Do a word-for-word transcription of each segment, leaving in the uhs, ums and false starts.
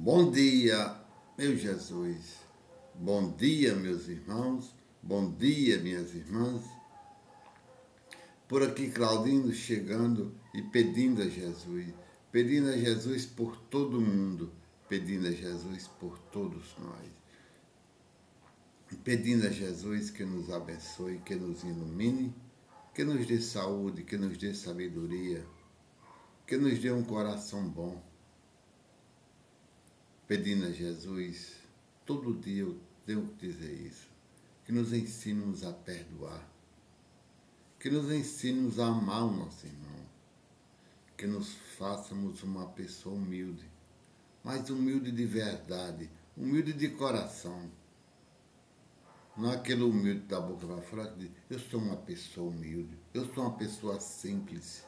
Bom dia, meu Jesus. Bom dia, meus irmãos. Bom dia, minhas irmãs. Por aqui, Claudino chegando e pedindo a Jesus. Pedindo a Jesus por todo mundo. Pedindo a Jesus por todos nós. Pedindo a Jesus que nos abençoe, que nos ilumine, que nos dê saúde, que nos dê sabedoria, que nos dê um coração bom. Pedindo a Jesus, todo dia eu tenho que dizer isso, que nos ensine-nos a perdoar, que nos ensine-nos a amar o nosso irmão, que nos façamos uma pessoa humilde, mas humilde de verdade, humilde de coração. Não é aquele humilde da boca para fora que diz, eu sou uma pessoa humilde, eu sou uma pessoa simples.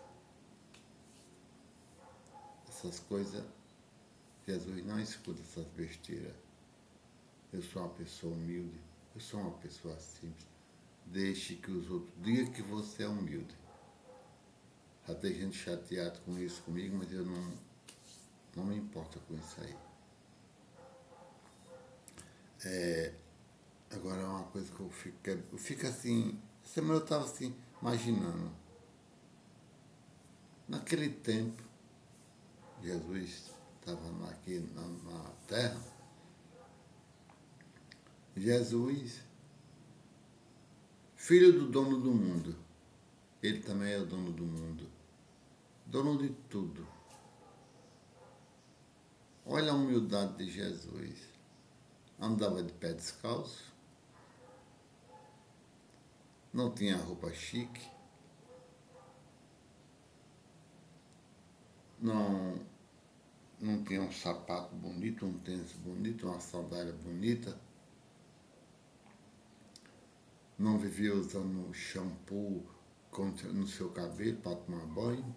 Essas coisas, Jesus não escuta essas besteiras. Eu sou uma pessoa humilde, eu sou uma pessoa simples. Deixe que os outros digam que você é humilde. Já tem gente chateada com isso comigo, mas eu não, não me importo com isso aí. É, agora é uma coisa que eu fico, eu fico assim, essa semana eu estava assim, imaginando. Naquele tempo, Jesus estava aqui na, na terra, Jesus, filho do dono do mundo, ele também é o dono do mundo, dono de tudo. Olha a humildade de Jesus. Andava de pé descalço, não tinha roupa chique, não, não tinha um sapato bonito, um tênis bonito, uma sandália bonita, não vivia usando shampoo no seu cabelo para tomar banho,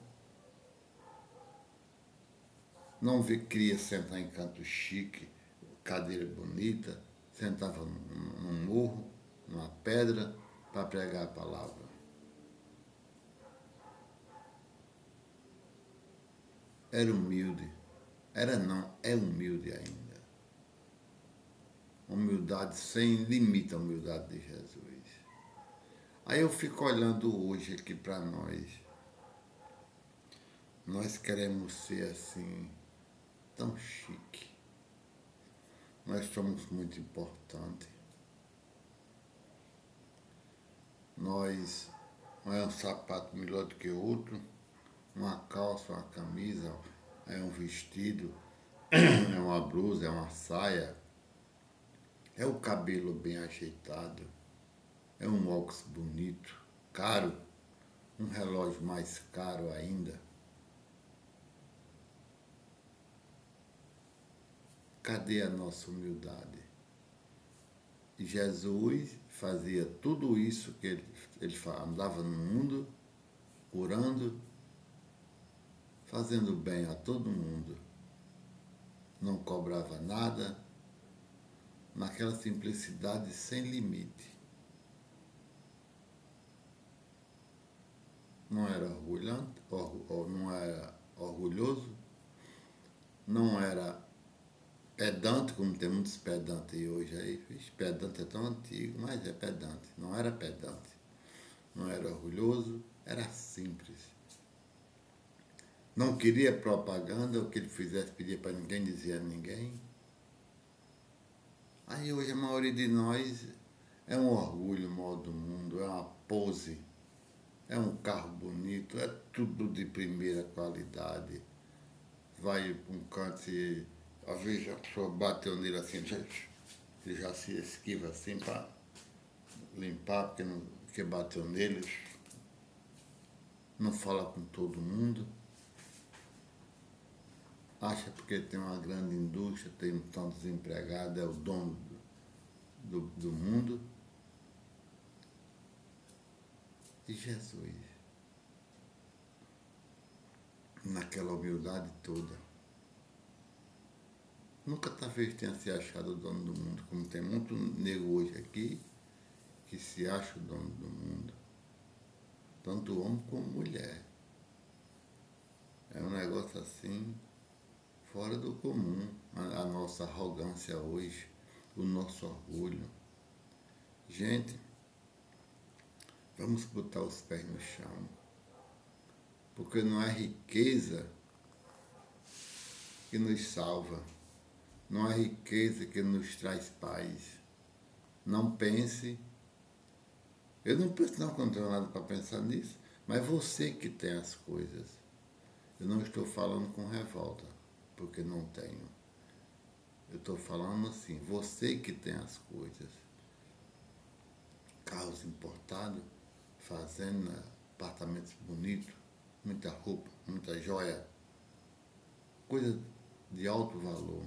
não queria sentar em canto chique, cadeira bonita, sentava num morro, numa pedra, para pregar a palavra. Era humilde. Era não, é humilde ainda. Humildade sem limite, a humildade de Jesus. Aí eu fico olhando hoje aqui para nós. Nós queremos ser assim, tão chique. Nós somos muito importantes. Nós, não é um sapato melhor do que outro, uma calça, uma camisa, é um vestido, é uma blusa, é uma saia, é o cabelo bem ajeitado, é um óculos bonito, caro, um relógio mais caro ainda. Cadê a nossa humildade? E Jesus fazia tudo isso que ele, ele andava no mundo, curando, fazendo bem a todo mundo. Não cobrava nada, naquela simplicidade sem limite. Não era orgulhante, or, não era orgulhoso, não era pedante, como tem muitos pedantes hoje aí. Vixe, pedante é tão antigo, mas é pedante. Não era pedante. Não era orgulhoso, era simples. Não queria propaganda, o que ele fizesse pedia para ninguém, dizia a ninguém. Aí hoje a maioria de nós é um orgulho maior do mundo, é uma pose, é um carro bonito, é tudo de primeira qualidade. Vai para um canto e às vezes a pessoa bateu nele assim, ele já se esquiva assim para limpar, porque, não, porque bateu nele. Não fala com todo mundo. Acha porque tem uma grande indústria, tem tantos empregados, é o dono do, do, do mundo. E Jesus, naquela humildade toda, nunca talvez tenha se achado o dono do mundo, como tem muito nego hoje aqui que se acha o dono do mundo, tanto homem como mulher. É um negócio assim fora do comum a, a nossa arrogância hoje, o nosso orgulho. Gente, vamos botar os pés no chão, porque não é riqueza que nos salva, não é riqueza que nos traz paz. Não pense, eu não penso não, não tenho nada para pensar nisso, mas você que tem as coisas. Eu não estou falando com revolta, porque não tenho. Eu estou falando assim, você que tem as coisas. Carros importados, fazenda, apartamentos bonitos, muita roupa, muita joia, coisa de alto valor.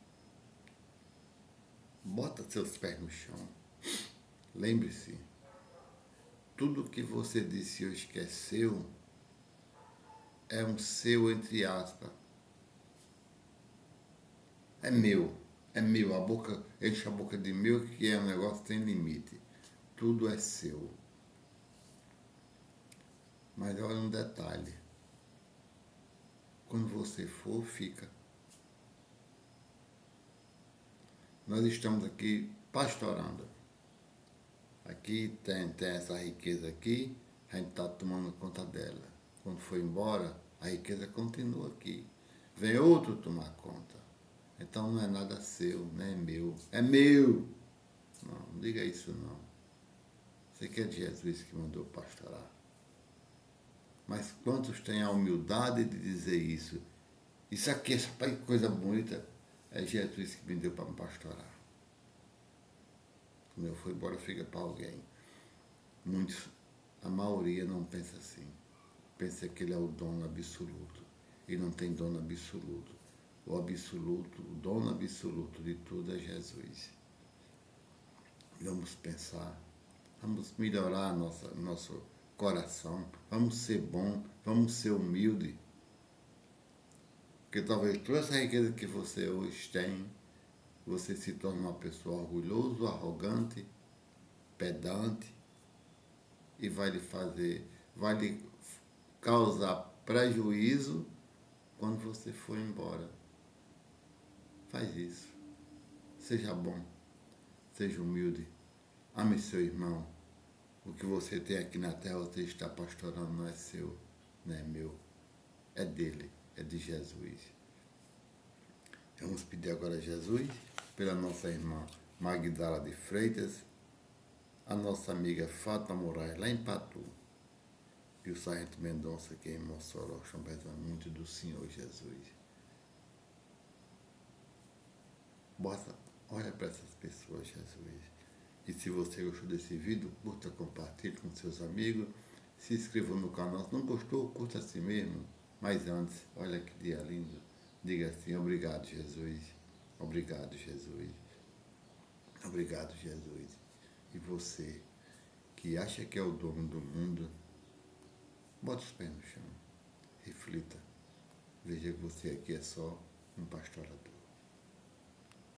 Bota seus pés no chão. Lembre-se, tudo que você disse hoje que é seu, é um seu entre aspas. É meu, é meu. A boca, enche a boca de meu, que é um negócio sem limite. Tudo é seu. Mas olha um detalhe. Quando você for, fica. Nós estamos aqui pastorando. Aqui tem, tem essa riqueza aqui, a gente está tomando conta dela. Quando for embora, a riqueza continua aqui. Vem outro tomar conta. Então não é nada seu, não é meu. É meu! Não, não diga isso não. Você quer de Jesus que mandou pastorar. Mas quantos têm a humildade de dizer isso? Isso aqui, essa coisa bonita, é Jesus que me deu para me pastorar. Quando eu for embora, fica para alguém. Muitos, a maioria não pensa assim. Pensa que ele é o dono absoluto. E não tem dono absoluto. O absoluto, o dono absoluto de tudo é Jesus. Vamos pensar, vamos melhorar nossa, nosso coração, vamos ser bom, vamos ser humilde. Porque talvez toda essa riqueza que você hoje tem, você se torne uma pessoa orgulhosa, arrogante, pedante, e vai lhe fazer, vai lhe causar prejuízo quando você for embora. Faz isso. Seja bom, seja humilde, ame seu irmão. O que você tem aqui na terra, você está pastorando, não é seu, não é meu, é dele, é de Jesus. Vamos pedir agora a Jesus, pela nossa irmã Magdala de Freitas, a nossa amiga Fátima Moraes, lá em Patu, e o Sargento Mendonça, que é em Mossoró, estão precisando muito do Senhor Jesus. Bota, olha para essas pessoas, Jesus. E se você gostou desse vídeo, curta, compartilhe com seus amigos, se inscreva no canal. Se não gostou, curta assim mesmo. Mas antes, olha que dia lindo. Diga assim, obrigado, Jesus. Obrigado, Jesus. Obrigado, Jesus. E você, que acha que é o dono do mundo, bota os pés no chão. Reflita. Veja que você aqui é só um pastorador.